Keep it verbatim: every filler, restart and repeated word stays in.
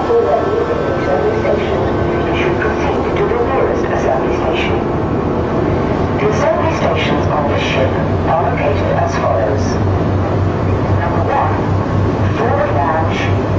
Already leaving the service station, you should proceed to the nearest assembly station. The assembly stations on this ship are located as follows. Number one, forward lounge,